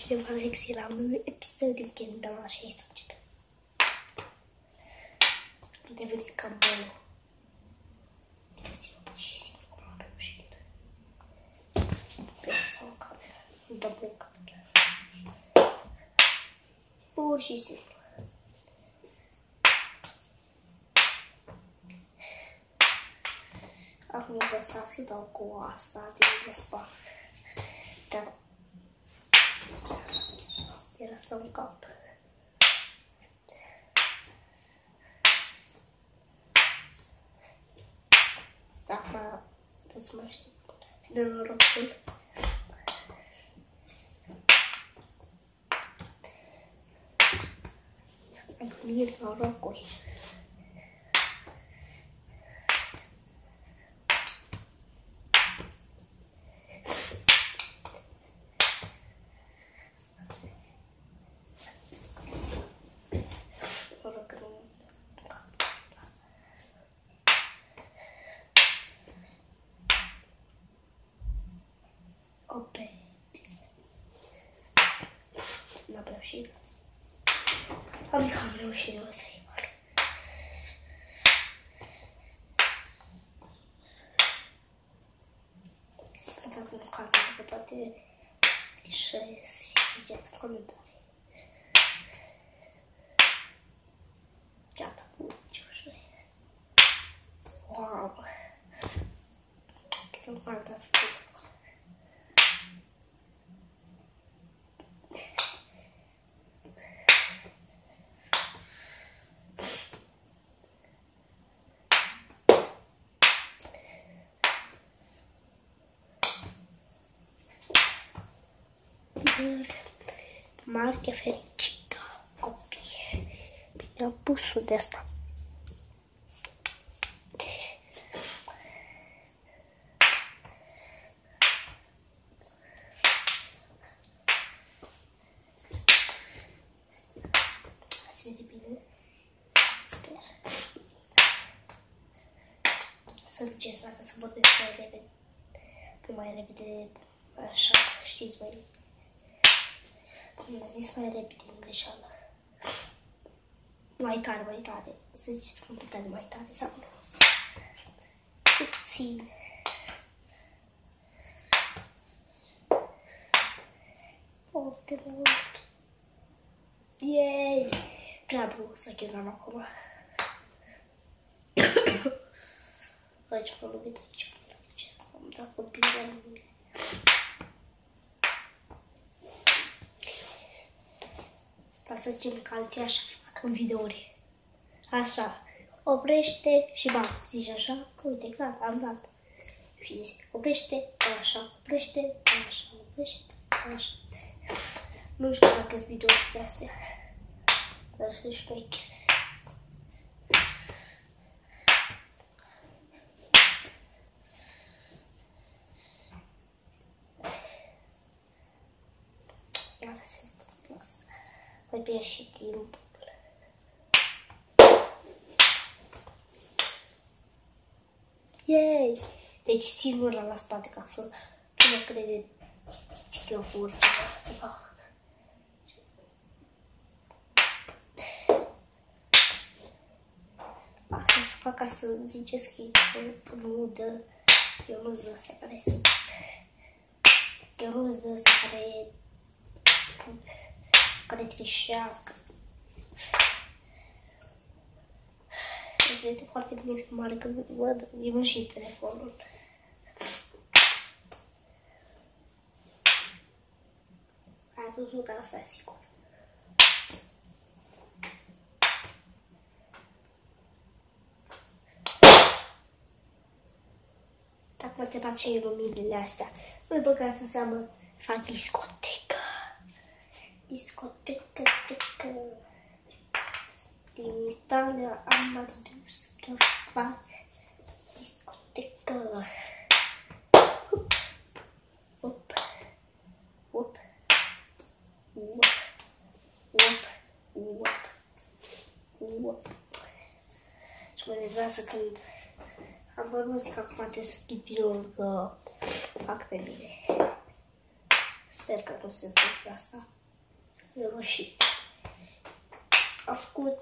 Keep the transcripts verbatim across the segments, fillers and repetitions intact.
suntem Alexei la un episod din Kingdom, așa e să începem. Am devenit cam bău. Uitați-vă pur și simplu cum am reușit. Pe asta o cameră, îmi dăm o cameră. Pur și simplu. Am învățat să dau cu asta din spate. Dar era să în cap. Dacă îți mai știu de norocul. Am primit norocul. Ope. N-am reușit. Am că am reușit la streamer. Să fac un cameră, că poate trișez și ziceți în comentarii. Gata, ce ușor. Wow! Cât un canta făcut. Marche fericită, copii. Bine, am pus-o de asta. Se vede bine? Sper. Să ziceți dacă să vorbesc mai repede. Nu mai repede, așa, știți mai repede. Cum a zis mai repede în greșeală. Mai tare, mai tare. Să ziceți cum tare, mai tare sau nu. Puțin. Foarte mult. Yay! Prea brusc să chegam acum. Aici m-am lovit aici. Am dat copii la mine. Dar să zicem că alții așa fac în videouri. Așa. Oprește și bam. Zici așa. Că uite, gata, am dat. Și oprește, așa, oprește, așa, oprește, așa. Nu știu dacă sunt videouri de astea. Dar sunt șmecheri. Iar se întâmplă asta. Voi pierd și timpul. Yay! Deci țin mâna la spate ca să nu mă credeți că eu fur ceva să fac. Asta să fac ca să ziceți că nu dă, eu nu-s de ăsta care sunt. Eu nu-s de ăsta care care trișească. Se vede foarte bine pe mare că văd, îmi și telefonul. Ați văzut asta, sigur. Dacă mă întrebați ce e luminile astea, nu-i băgați în seamă, fac discotecă. Discotecă, tecă. Din Italia am adus că fac discotecă. Up, up, up, up, up, up, up. Și mă nervează când am băut muzica, acum trebuie să schimb filmul că fac pe mine. Sper că nu se întâmplă asta. E roșit. Am făcut...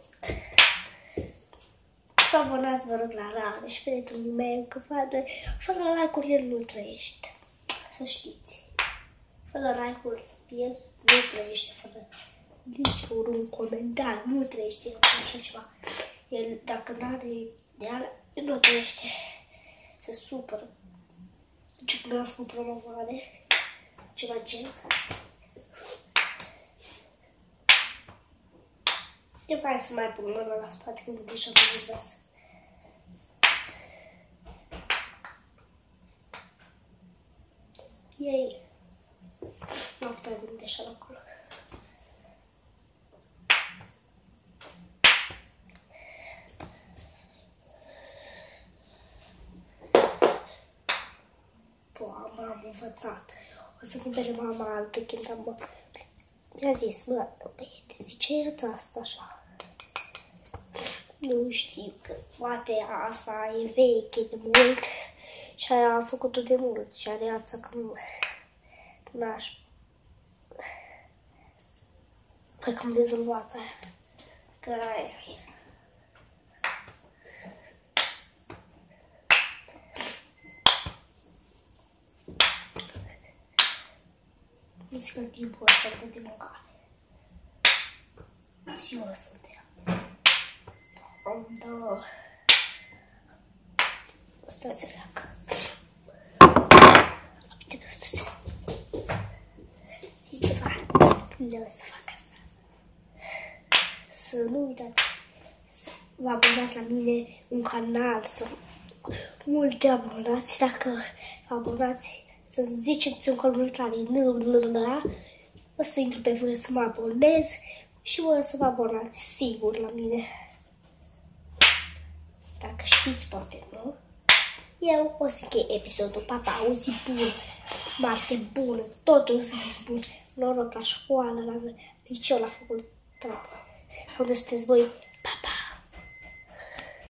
Vă abonați, vă rog, la Rade și prietenul meu, că vadă, fără like-uri el nu trăiește. Să știți. Fără like-uri el nu trăiește, fără nici un comentariu, nu trăiește el așa ceva. El, dacă nu are ideal, el nu trăiește. Se supără. Deci când am făcut promovare, ceva gen. Eu mai să mai pun mâna la spate când deja nu vreau să. Ei. Nu am putea gândi așa acolo. Poa, m-am învățat. O să cumpere mama altă când am... Mi-a zis, mă, băiete, de ce e asta așa? Nu știu, că poate asta e veche de mult și aia am făcut-o de mult și are ața că nu... N-aș... Păi că am dezolvat aia. Că aia e. Nu zic că timpul ăsta de mâncare. Sigură suntem. Da. Stați o leacă. Uite că stuți. Și ceva. Nu o să fac asta. Să nu uitați să vă abonați la mine un canal, să multe abonați. Dacă vă abonați, să ziceți un comentariu, nu, nu, nu, o să intru pe voi să mă abonez și voi o să vă abonați sigur la mine. Dacă știți, poate, nu? Eu o să închei episodul. Papa, o zi bună, martie bună, totul să fiți bun. Noroc la școală, la liceu, la facultate. Unde sunteți voi?